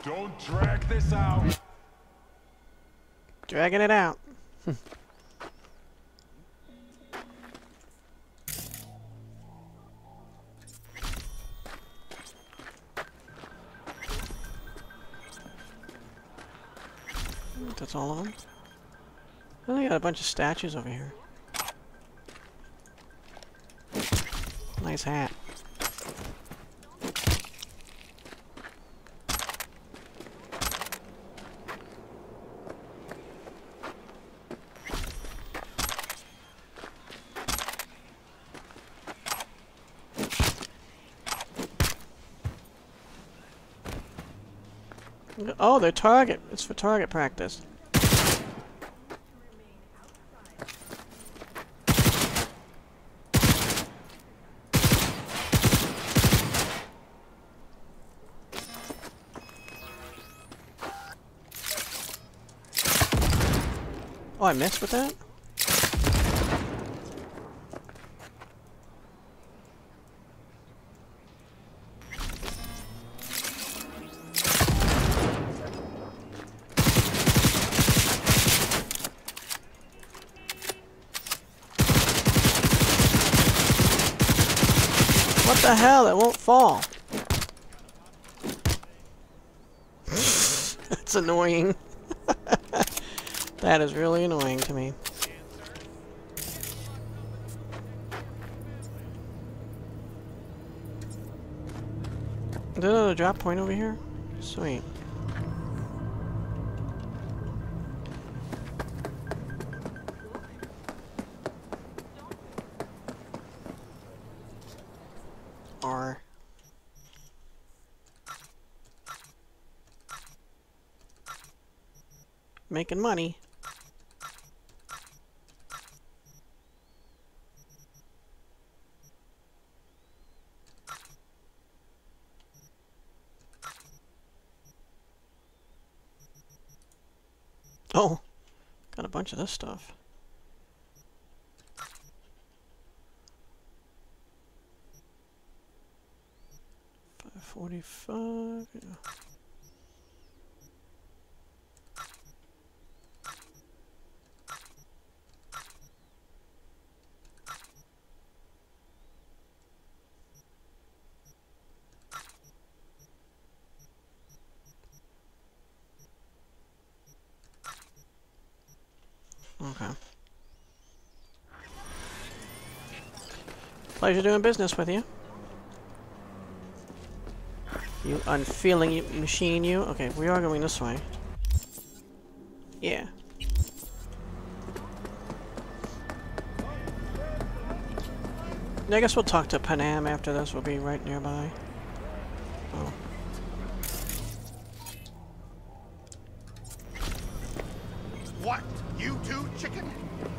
Don't drag this out. Dragging it out. That's all of them. Oh, they got a bunch of statues over here. Nice hat. Oh, they're target. It's for target practice. Oh, I missed with that? What the hell? It won't fall. That's annoying. That is really annoying to me. Is there another drop point over here? Sweet. R. Making money. Oh, got a bunch of this stuff. 545. Yeah. Okay. Pleasure doing business with you. You unfeeling machine, you. Okay, we are going this way. Yeah. I guess we'll talk to Panam after this. We'll be right nearby. Oh. What? You too, chicken?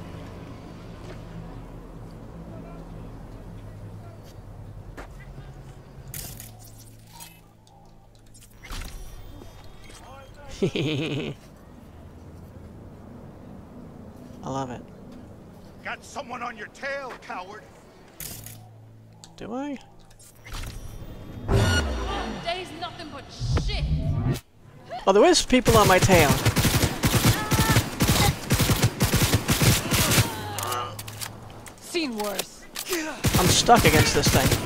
I love it. Got someone on your tail, coward. Do I? Day's nothing but shit. Oh, there is people on my tail. Seen worse. I'm stuck against this thing.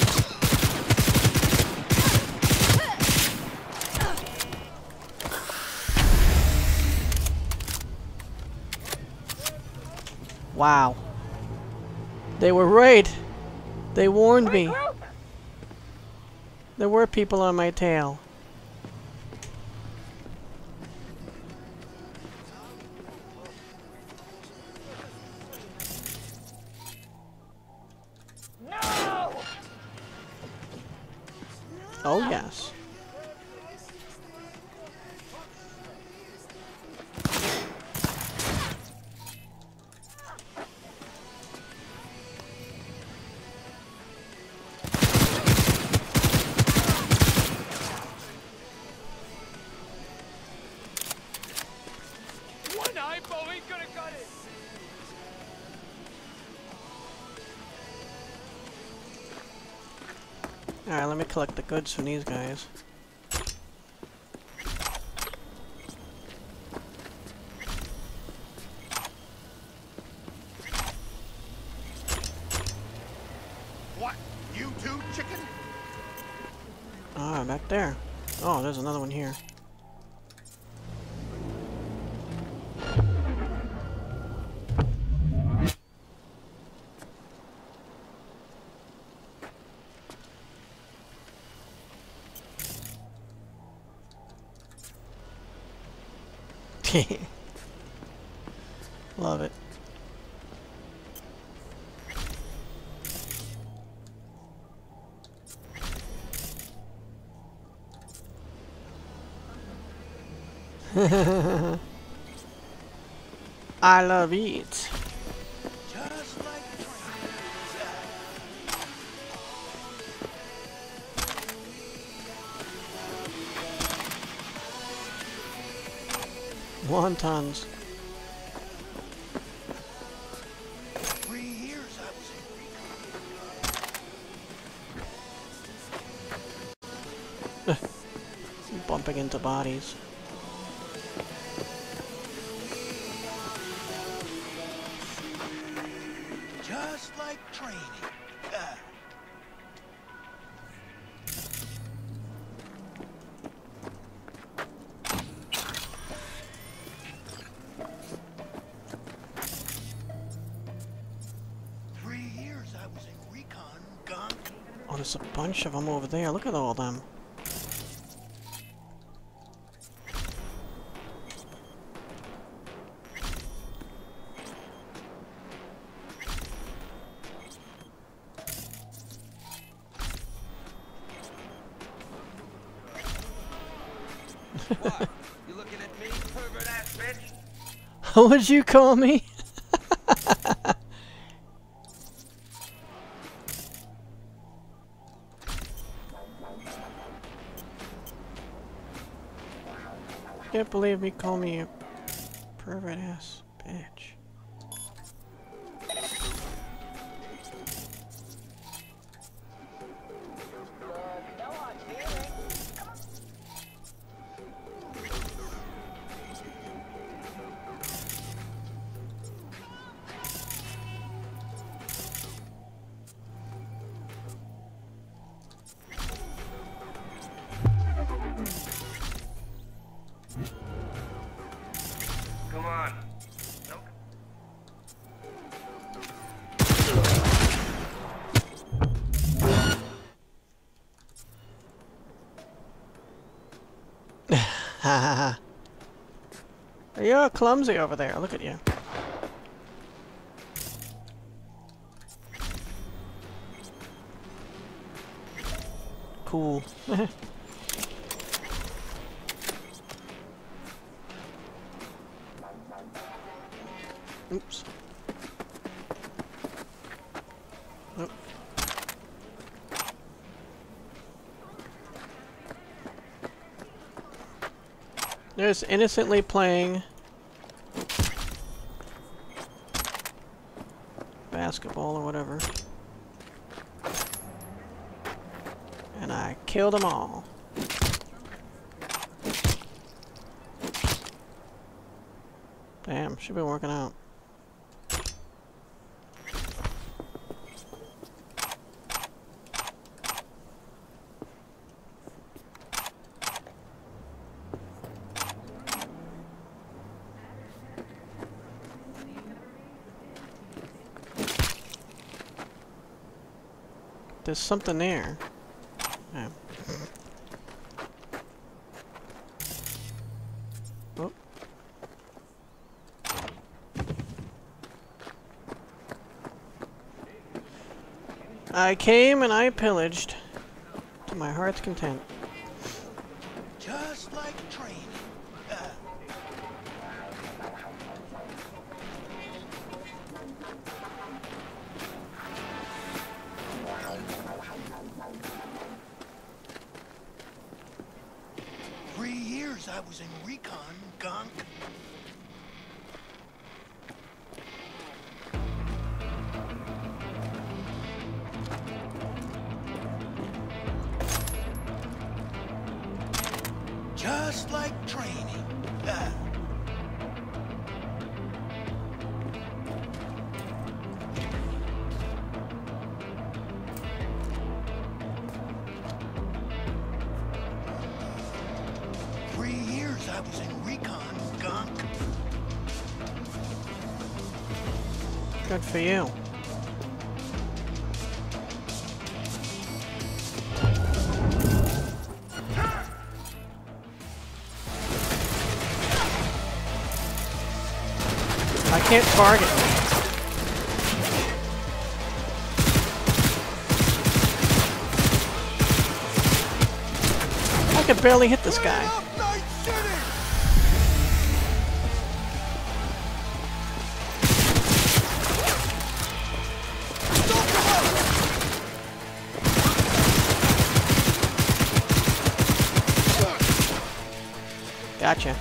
Wow. They were right. They warned me. There were people on my tail. No! Oh, yes. One eyeball ain't gonna cut it. Alright, let me collect the goods from these guys. Ah, back there. Oh, there's another one here. Love it. I love it. Just like Wontons. 3 years I was in recon. Bumping into bodies. Just like training. Ah. I was in recon, gunk. Oh, there's a bunch of them over there. Look at all of them. What? You looking at me, pervert ass bitch? What would you call me? Can't believe he called me a pervert ass bitch. Come on. Nope. Ha ha ha. You're clumsy over there. Look at you. Cool. Oops. Oh. There's innocently playing basketball or whatever. And I killed them all. Damn, should be working out. There's something there. Yeah. Oh. I came and I pillaged to my heart's content. Just like training. Ah. I was in recon, gunk. Just like training. Ah. I was in recon, gunk. Good for you. I can't target me. I could barely hit this guy. Gotcha.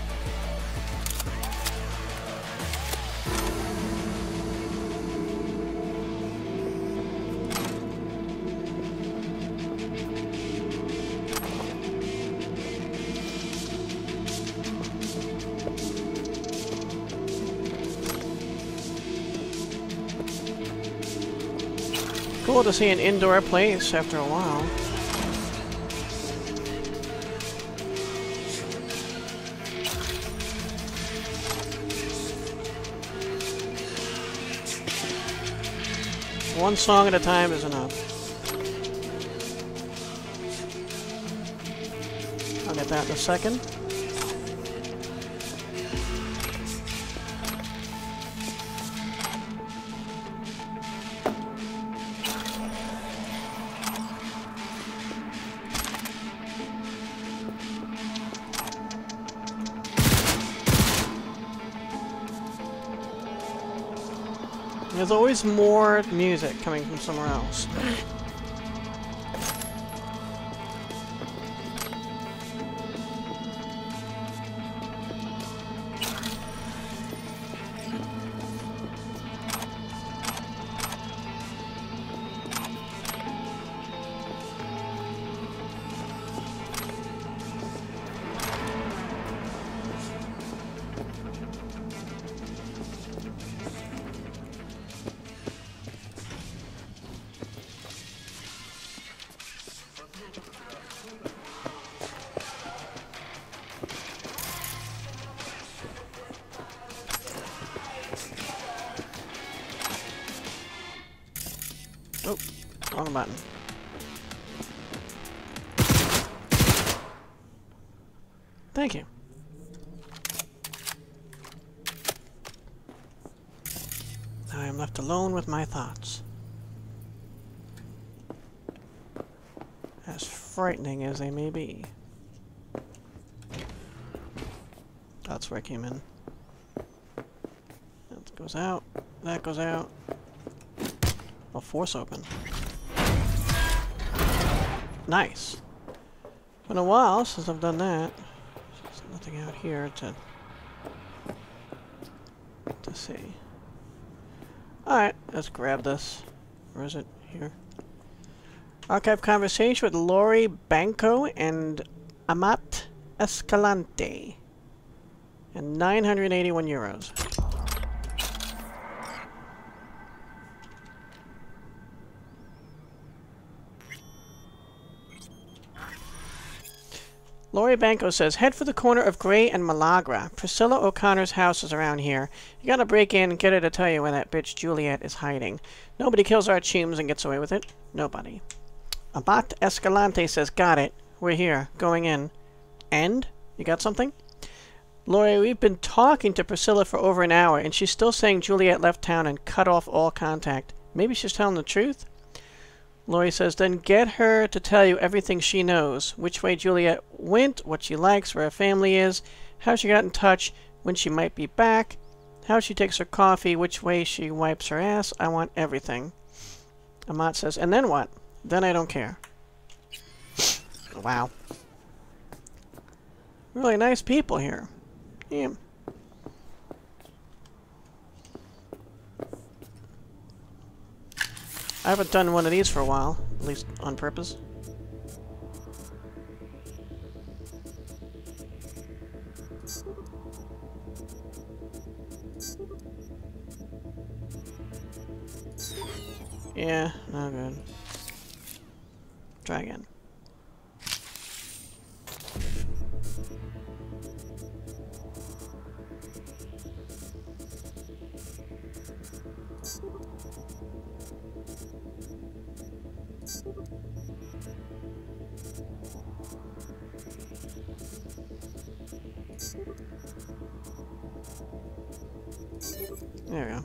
Cool to see an indoor place after a while. One song at a time is enough. I'll get that in a second. There's always more music coming from somewhere else. Oh, wrong button. Thank you. Now I am left alone with my thoughts. As frightening as they may be. That's where I came in. That goes out. That goes out. I'll force open. Nice. Been a while since I've done that. There's nothing out here to see. Alright, let's grab this. Where is it? Here. Archive conversation with Lori Banco and Amat Escalante. And 981 euros. Lori Banco says, head for the corner of Gray and Malagra. Priscilla O'Connor's house is around here. You gotta break in and get her to tell you where that bitch Juliet is hiding. Nobody kills our Chooms and gets away with it. Nobody. Abat Escalante says, got it. We're here. Going in. And? You got something? Lori, we've been talking to Priscilla for over an hour, and she's still saying Juliet left town and cut off all contact. Maybe she's telling the truth? Lori says, then get her to tell you everything she knows. Which way Juliet went, what she likes, where her family is, how she got in touch, when she might be back, how she takes her coffee, which way she wipes her ass. I want everything. Amat says, and then what? Then I don't care. Wow. Really nice people here. Yeah. I haven't done one of these for a while, at least on purpose. Yeah, no good. Try again. There we go.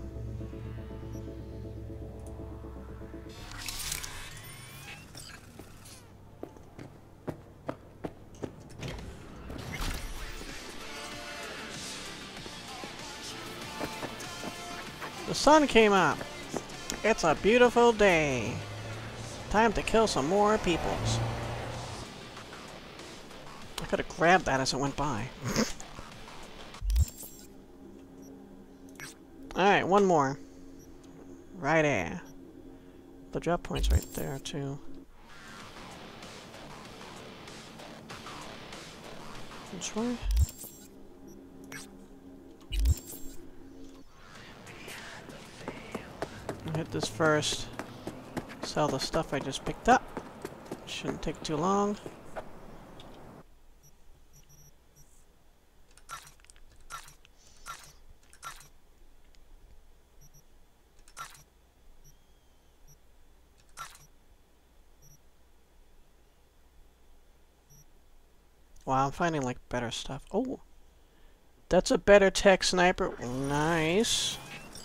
The sun came up. It's a beautiful day. Time to kill some more peoples. I could have grabbed that as it went by. Alright, one more. Right there. The drop point's right there, too. Which way? I'll hit this first. Sell the stuff I just picked up. Shouldn't take too long. Wow, I'm finding like better stuff. Oh, that's a better tech sniper. Nice.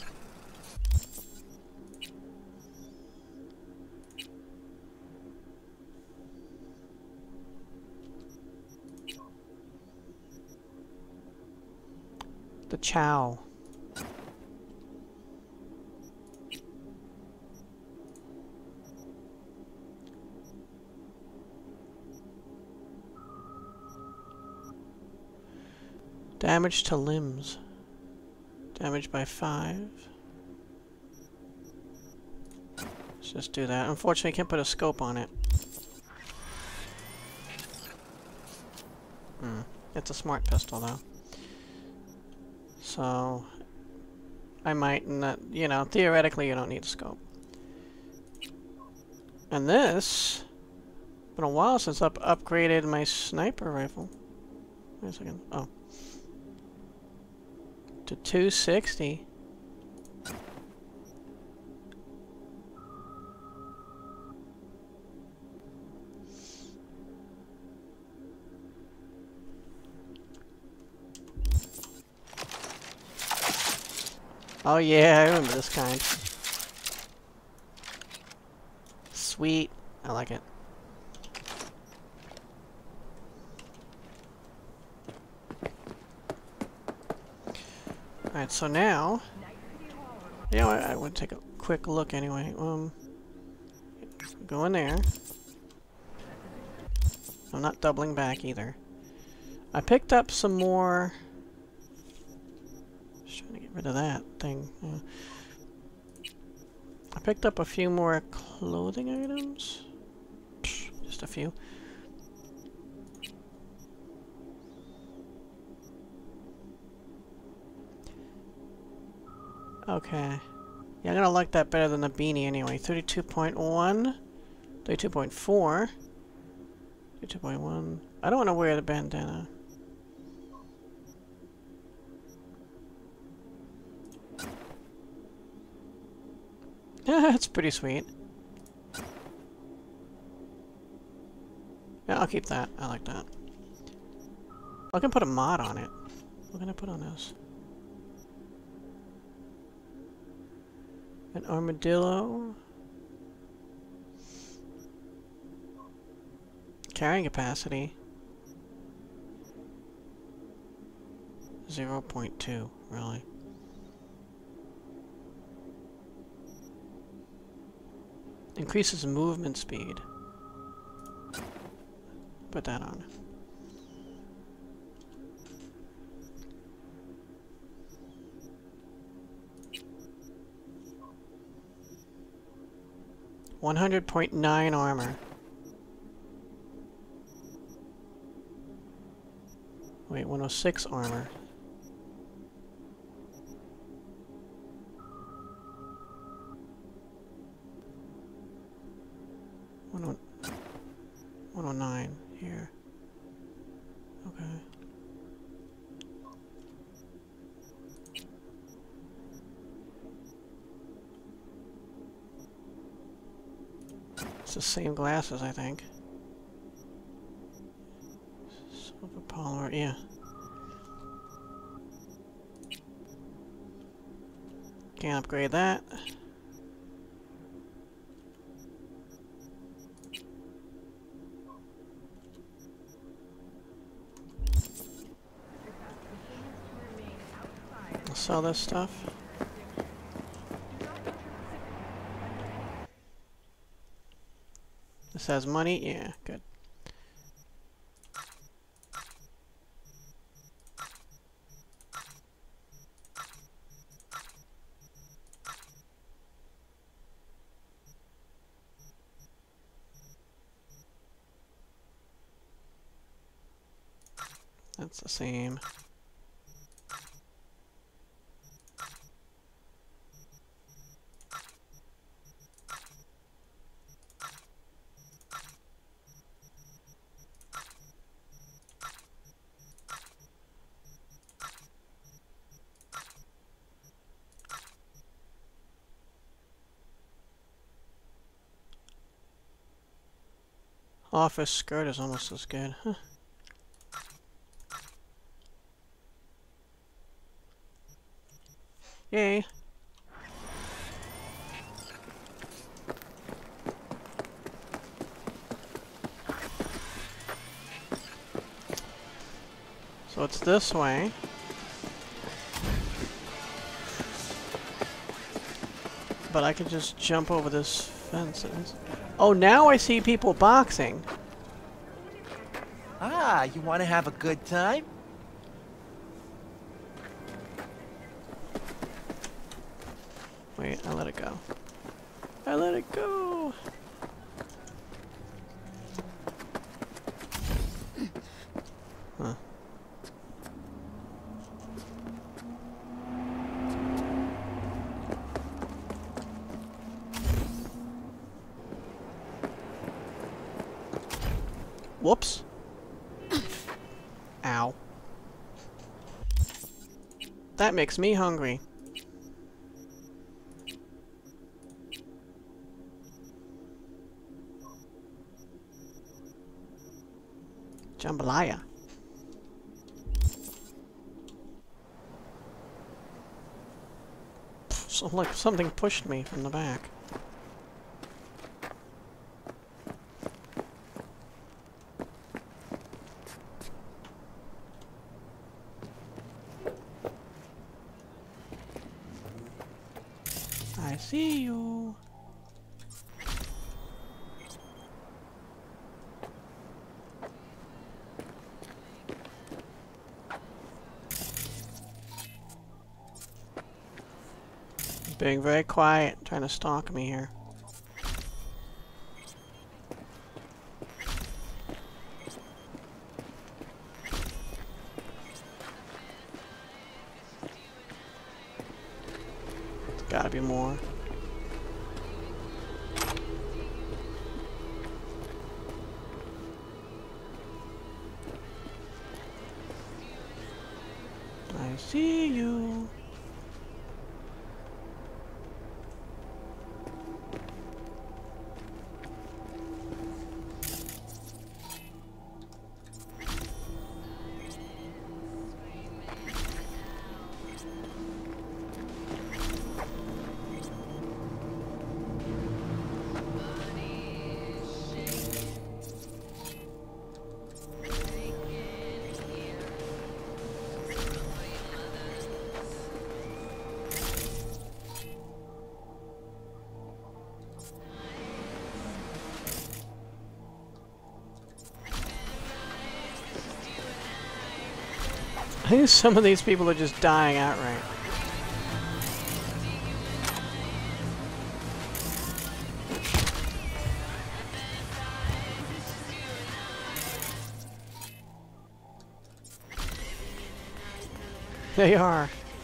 The Chow. Damage to limbs. Damage by 5. Let's just do that. Unfortunately, I can't put a scope on it. It's a smart pistol, though. So, I might not, you know, theoretically you don't need a scope. And this, been a while since I've upgraded my sniper rifle. Wait a second. Oh. To 260. Oh yeah, I remember this kind. Sweet. I like it. Alright, so now... You know, I would take a quick look anyway. Go in there. I'm not doubling back either. I picked up some more... Just trying to get rid of that thing. Yeah. I picked up a few more clothing items. Just a few. Okay. Yeah, I'm gonna like that better than the beanie anyway. 32.1. 32.4. 32.1. I don't want to wear the bandana. Yeah, that's pretty sweet. Yeah, I'll keep that. I like that. I can put a mod on it. What can I put on this? An armadillo. Carrying capacity. 0.2, really. Increases movement speed. Put that on. .9 armor. Wait, 106 armor. Oh, 109 here. Okay. It's the same glasses, I think. Silver polymer, yeah. Can't upgrade that. I'll sell this stuff. This has money? Yeah, good. That's the same. Office skirt is almost as good. Huh. Yay. So it's this way. But I can just jump over this fence. Oh, now I see people boxing. Ah, you want to have a good time? Wait, I let it go. I let it go! Huh. Whoops. Ow. That makes me hungry. Jambalaya. So, like something pushed me from the back. I see you. Being very quiet, trying to stalk me here. There's gotta be more. I see you. I think some of these people are just dying outright. They are.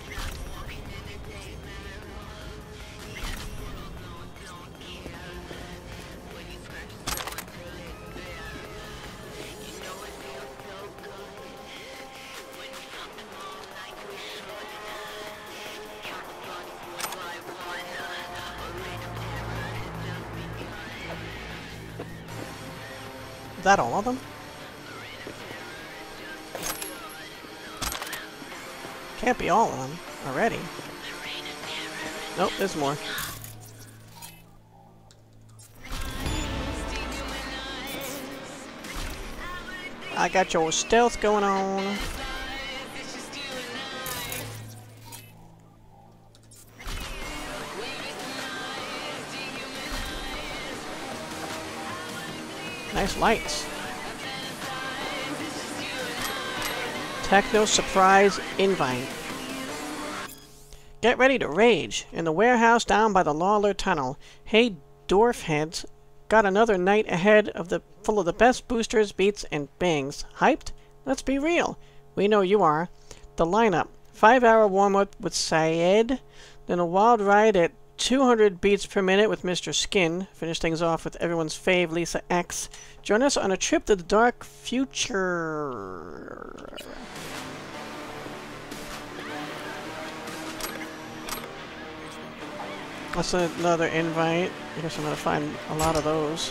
Is that all of them? Can't be all of them already. Nope, there's more. I got your stealth going on. Nice lights. Techno surprise invite. Get ready to rage. In the warehouse down by the Lawler Tunnel. Hey, dwarf heads. Got another night ahead of full of the best boosters, beats, and bangs. Hyped? Let's be real. We know you are. The lineup. 5-hour warm-up with Syed. Then a wild ride at 200 beats per minute with Mr. Skin. Finish things off with everyone's fave, Lisa X. Join us on a trip to the dark future. That's another invite. I guess I'm gonna find a lot of those.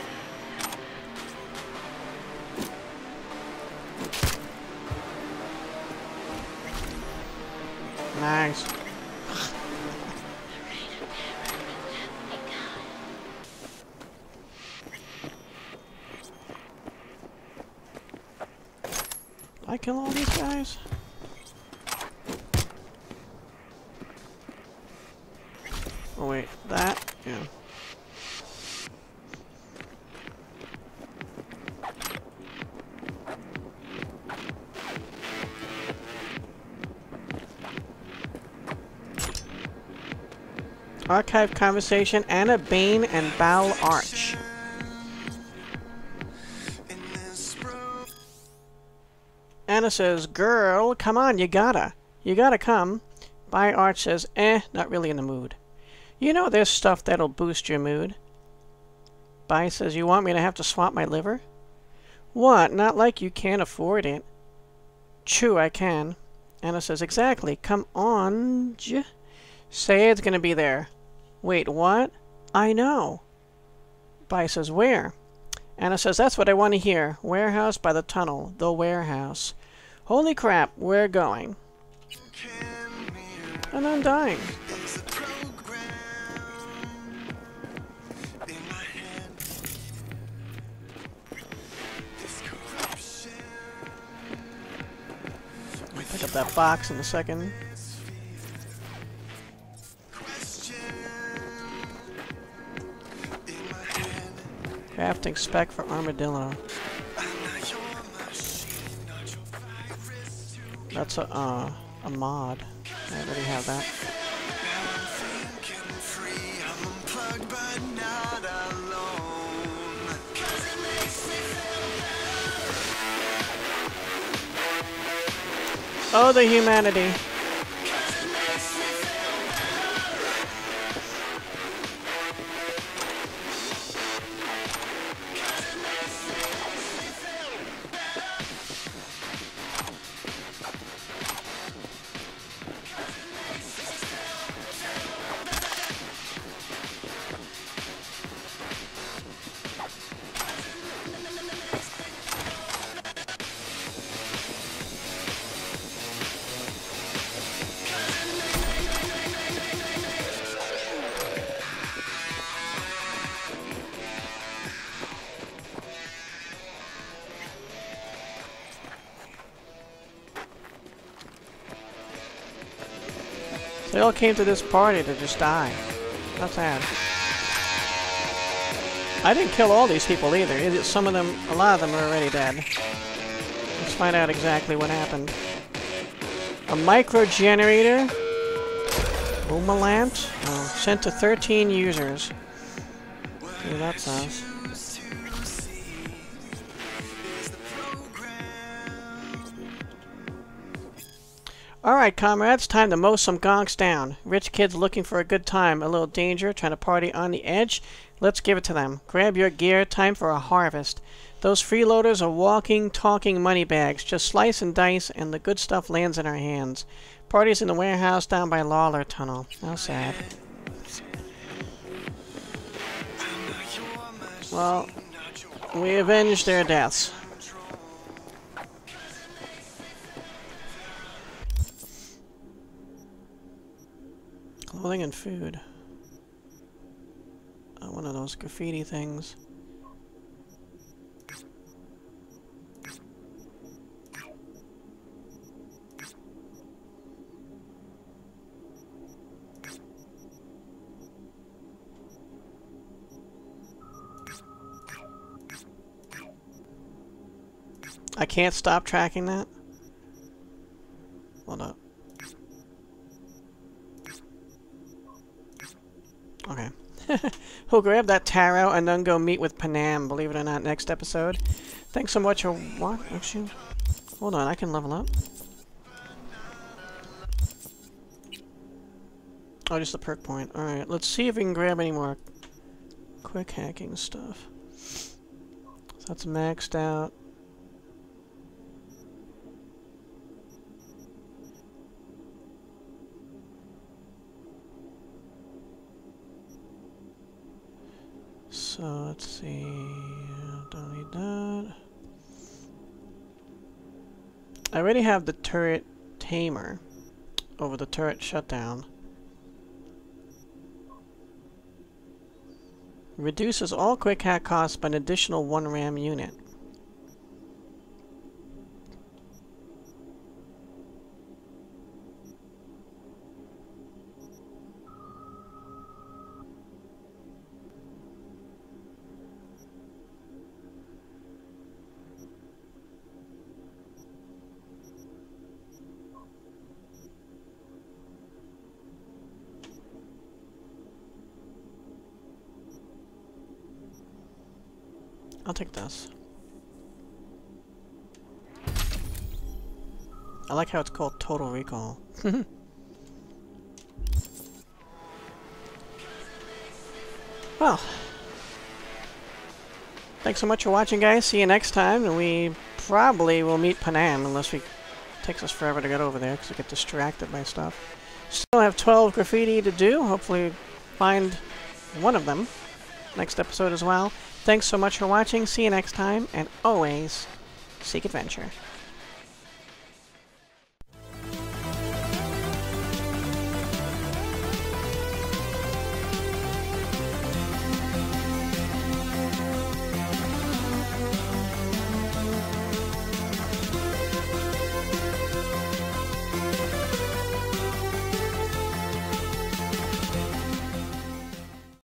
Nice. I kill all these guys? Oh wait, that? Yeah. Archive conversation, Anna Bane and Bal Arch. Anna says, girl, come on, you gotta come. By Arch says, not really in the mood. You know there's stuff that'll boost your mood. Bai says, you want me to have to swap my liver? What, not like you can't afford it. True, I can. Anna says, exactly, come on. Sayed's gonna be there. Wait, what? I know. Bai says, where? Anna says, that's what I want to hear. Warehouse by the tunnel. The warehouse. Holy crap, we're going. And I'm dying. I'll pick up that box in a second. Crafting spec for armadillo. That's a mod. I already have that. Oh, the humanity. They all came to this party to just die. That's sad. I didn't kill all these people either. Some of them, a lot of them are already dead. Let's find out exactly what happened. A micro generator. Boomalant. Oh, sent to 13 users. See what that says. Alright, comrades, time to mow some gonks down. Rich kids looking for a good time, a little danger, trying to party on the edge. Let's give it to them. Grab your gear, time for a harvest. Those freeloaders are walking, talking money bags. Just slice and dice, and the good stuff lands in our hands. Parties in the warehouse down by Lawler Tunnel. How sad. Well, we avenged their deaths. Clothing and food. One of those graffiti things. I can't stop tracking that? Hold up. Okay. We'll grab that taro and then go meet with Panam, believe it or not, next episode. Thanks so much for what? Actually, hold on, I can level up. Oh, just the perk point. Alright, let's see if we can grab any more quick hacking stuff. So that's maxed out. So let's see, don't need that. I already have the turret tamer over the turret shutdown. Reduces all quick hack costs by an additional 1 RAM unit. I'll take this. I like how it's called Total Recall. Well, thanks so much for watching, guys. See you next time, and we probably will meet Panam, unless it takes us forever to get over there, because we get distracted by stuff. Still have 12 graffiti to do. Hopefully find one of them next episode as well. Thanks so much for watching. See you next time, and always seek adventure.